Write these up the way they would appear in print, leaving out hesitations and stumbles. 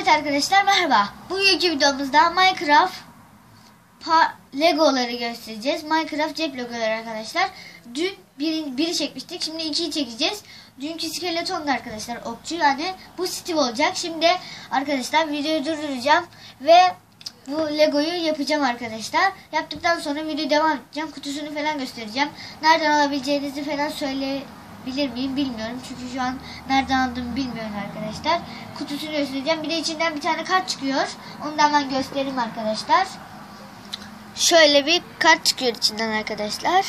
Evet arkadaşlar, merhaba. Bugünkü videomuzda Minecraft Legoları göstereceğiz. Minecraft cep logoları arkadaşlar. Dün biri çekmiştik. Şimdi ikiyi çekeceğiz. Dünkü skeletondu arkadaşlar, okçu, yani bu Steve olacak. Şimdi arkadaşlar videoyu durduracağım ve bu Lego'yu yapacağım arkadaşlar. Yaptıktan sonra video devam edeceğim. Kutusunu falan göstereceğim. Nereden alabileceğinizi falan söyleyebilir miyim bilmiyorum. Çünkü şu an nereden aldığımı bilmiyorum arkadaşlar. Kutusunu göstereceğim. Bir de içinden bir tane kart çıkıyor. Onu da hemen göstereyim arkadaşlar. Şöyle bir kart çıkıyor içinden arkadaşlar.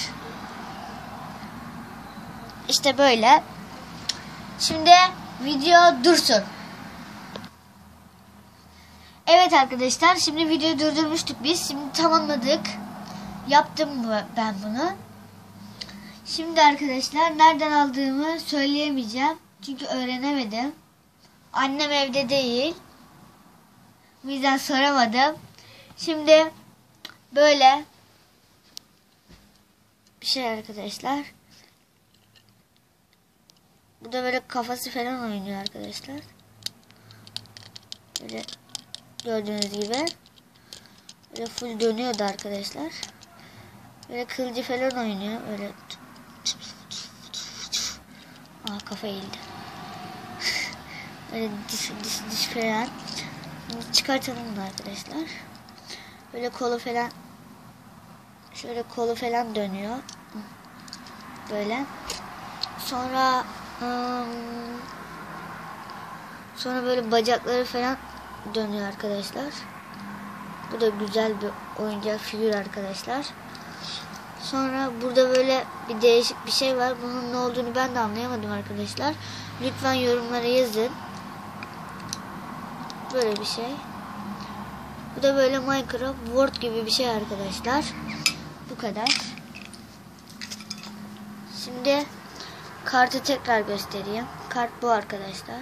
İşte böyle. Şimdi video dursun. Evet arkadaşlar, şimdi videoyu durdurmuştuk biz. Şimdi tamamladık. Yaptım ben bunu. Şimdi arkadaşlar nereden aldığımı söyleyemeyeceğim. Çünkü öğrenemedim. Annem evde değil. O yüzden soramadım. Şimdi böyle bir şey arkadaşlar. Bu da böyle kafası falan oynuyor arkadaşlar. Böyle gördüğünüz gibi. Böyle full dönüyordu arkadaşlar. Böyle kılıcı falan oynuyor. Öyle. Aa, kafa eğildi. Böyle diş falan. Şimdi çıkartalım bunu arkadaşlar. Böyle kolu falan. Şöyle kolu falan dönüyor. Böyle. Sonra böyle bacakları falan dönüyor arkadaşlar. Bu da güzel bir oyuncak figür arkadaşlar. Sonra burada böyle bir değişik bir şey var. Bunun ne olduğunu ben de anlayamadım arkadaşlar. Lütfen yorumlara yazın. Böyle bir şey. Bu da böyle Minecraft Word gibi bir şey arkadaşlar. Bu kadar. Şimdi kartı tekrar göstereyim. Kart bu arkadaşlar.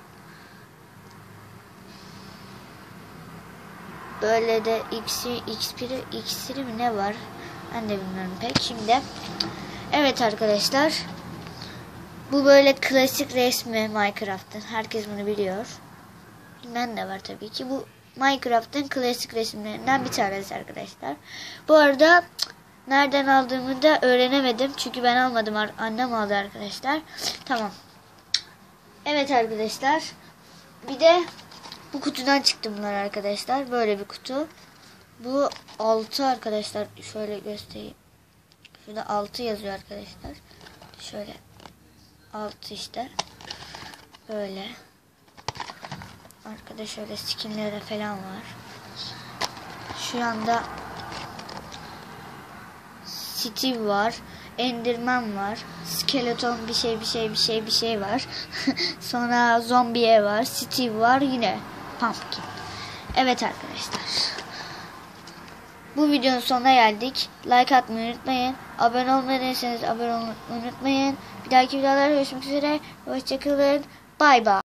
Böyle de iksiri mi ne var? Ben de bilmiyorum pek. Şimdi evet arkadaşlar. Bu böyle klasik resmi Minecraft'ın. Herkes bunu biliyor. Ben de var tabii ki. Bu Minecraft'ın klasik resimlerinden bir tanesi arkadaşlar. Bu arada nereden aldığımı da öğrenemedim. Çünkü ben almadım. Annem aldı arkadaşlar. Tamam. Evet arkadaşlar. Bir de bu kutudan çıktı bunlar arkadaşlar. Böyle bir kutu. Bu 6 arkadaşlar. Şöyle göstereyim. Şurada 6 yazıyor arkadaşlar. Şöyle 6 işte. Böyle. Arkada şöyle skinleri falan var. Şu anda Steve var. Enderman var. Skeleton bir şey var. Sonra zombiye var. Steve var. Yine Pumpkin. Evet arkadaşlar. Bu videonun sonuna geldik. Like atmayı unutmayın. Abone olmayı değilseniz abone olmayı unutmayın. Bir dahaki videolarda görüşmek üzere. Hoşçakalın. Bay bay.